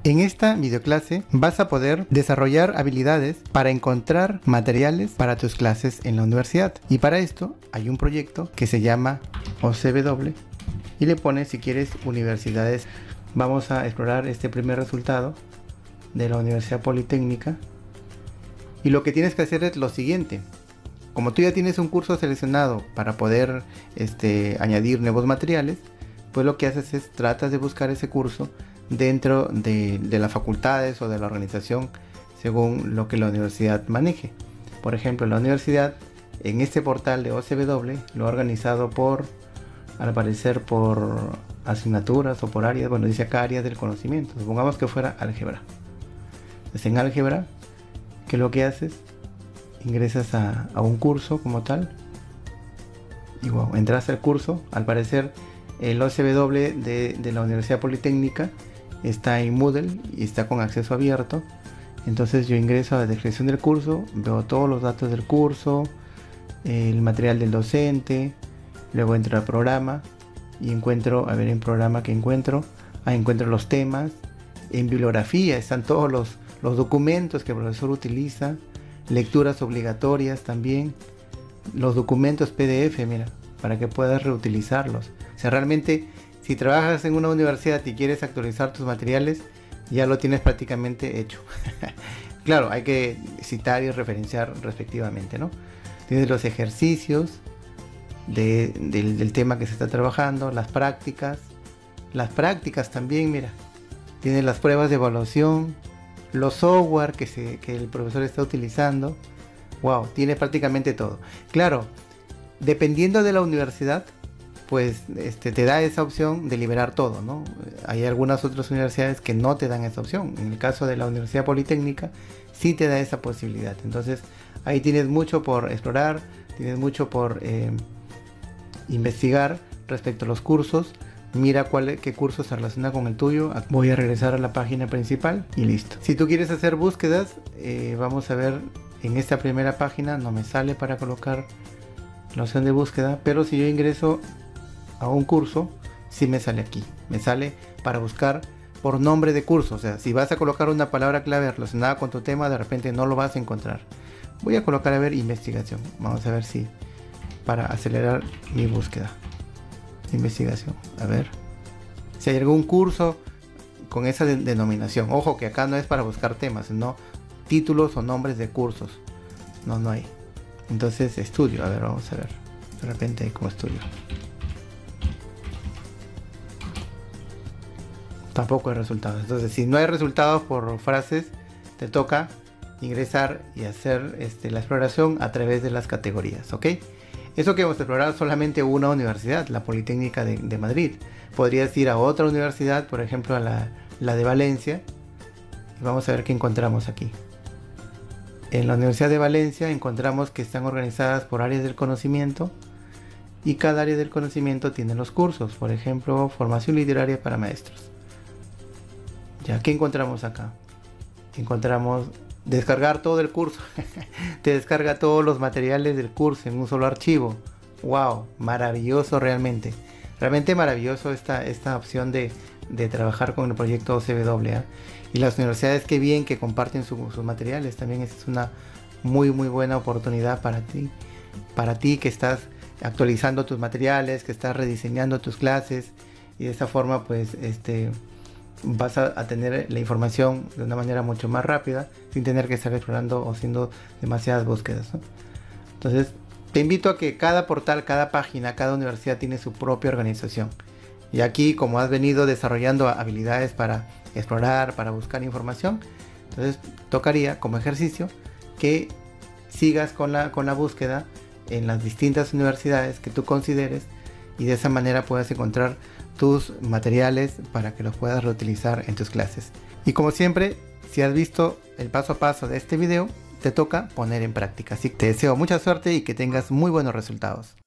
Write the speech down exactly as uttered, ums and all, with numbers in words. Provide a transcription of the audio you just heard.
En esta videoclase vas a poder desarrollar habilidades para encontrar materiales para tus clases en la universidad. Y para esto hay un proyecto que se llama O C W y le pones, si quieres, universidades. Vamos a explorar este primer resultado de la Universidad Politécnica. Y lo que tienes que hacer es lo siguiente. Como tú ya tienes un curso seleccionado para poder este, añadir nuevos materiales, pues lo que haces es tratas de buscar ese curso dentro de, de las facultades o de la organización según lo que la universidad maneje. Por ejemplo, la universidad en este portal de O C W lo ha organizado por, al parecer, por asignaturas o por áreas. Bueno, dice acá áreas del conocimiento. Supongamos que fuera álgebra. Entonces en álgebra, ¿qué es lo que haces? Ingresas a, a un curso como tal y wow, entras al curso. Al parecer el O C W de, de la Universidad Politécnica está en Moodle y está con acceso abierto. Entonces yo ingreso a la descripción del curso, veo todos los datos del curso, el material del docente, luego entro al programa y encuentro, a ver en programa que encuentro, ah, encuentro los temas. En bibliografía están todos los, los documentos que el profesor utiliza, lecturas obligatorias también, los documentos P D F, mira, para que puedas reutilizarlos. O sea, realmente, si trabajas en una universidad y quieres actualizar tus materiales, ya lo tienes prácticamente hecho. Claro, hay que citar y referenciar respectivamente, ¿no? Tienes los ejercicios de, del, del tema que se está trabajando, las prácticas, las prácticas también, mira. Tienes las pruebas de evaluación, los software que, se, que el profesor está utilizando. Wow, tiene prácticamente todo. Claro, dependiendo de la universidad, pues este, te da esa opción de liberar todo, ¿no? Hay algunas otras universidades que no te dan esa opción. En el caso de la Universidad Politécnica sí te da esa posibilidad. Entonces ahí tienes mucho por explorar, tienes mucho por eh, investigar respecto a los cursos. Mira cuál, qué curso se relaciona con el tuyo. Voy a regresar a la página principal y listo. Si tú quieres hacer búsquedas, eh, vamos a ver en esta primera página. No me sale para colocar la opción de búsqueda, pero si yo ingreso a un curso, sí me sale aquí. Me sale para buscar por nombre de curso. O sea, si vas a colocar una palabra clave relacionada con tu tema, de repente no lo vas a encontrar. Voy a colocar, a ver, investigación. Vamos a ver si, para acelerar mi búsqueda. Investigación, a ver si hay algún curso con esa de denominación. Ojo que acá no es para buscar temas, sino títulos o nombres de cursos. No, no hay. Entonces, estudio, a ver, vamos a ver. De repente hay como estudio. Tampoco hay resultados. Entonces, si no hay resultados por frases, te toca ingresar y hacer este, la exploración a través de las categorías, ¿ok? Eso que hemos explorado solamente una universidad, la Politécnica de, de Madrid. Podrías ir a otra universidad, por ejemplo a la, la de Valencia. Y vamos a ver qué encontramos aquí. En la Universidad de Valencia encontramos que están organizadas por áreas del conocimiento. Y cada área del conocimiento tiene los cursos. Por ejemplo, formación literaria para maestros. Ya, ¿qué encontramos acá? Encontramos descargar todo el curso. Te descarga todos los materiales del curso en un solo archivo. Wow, maravilloso realmente. Realmente maravilloso esta, esta opción de, de trabajar con el proyecto O C W. ¿eh? Y las universidades, qué bien que comparten su, sus materiales. También es una muy muy buena oportunidad para ti. Para ti que estás actualizando tus materiales, que estás rediseñando tus clases. Y de esta forma pues este... vas a, a tener la información de una manera mucho más rápida sin tener que estar explorando o haciendo demasiadas búsquedas, ¿no? Entonces te invito a que cada portal, cada página, cada universidad tiene su propia organización. Y aquí, como has venido desarrollando habilidades para explorar, para buscar información, entonces tocaría como ejercicio que sigas con la, con la búsqueda en las distintas universidades que tú consideres y de esa manera puedas encontrar tus materiales para que los puedas reutilizar en tus clases. Y como siempre, si has visto el paso a paso de este video, te toca poner en práctica. Así que te deseo mucha suerte y que tengas muy buenos resultados.